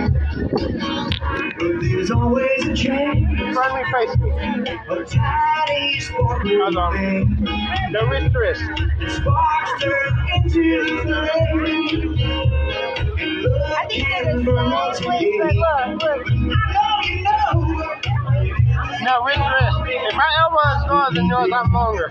There's always a change. Front me, face me. Hold on. The wrist. Sparks turn into flame. I think that is the main place, but look. No, wrist. If my elbow is longer than yours, I'm longer.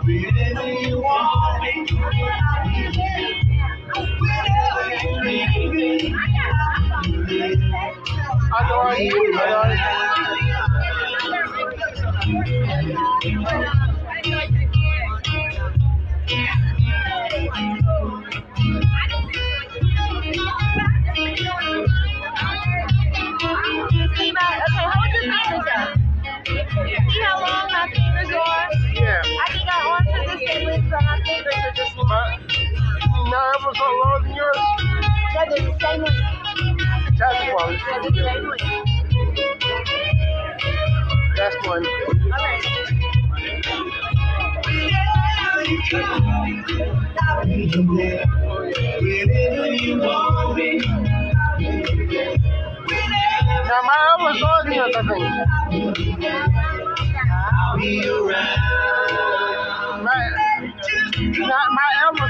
See how long my fingers are? Yeah. I think I answered the same list, but my fingers are just long. No, elbows not longer than yours. No, they're the same length. That's one. They're the same length. That's one. Okay. Now my elbow's longer than yours, I think. My elbow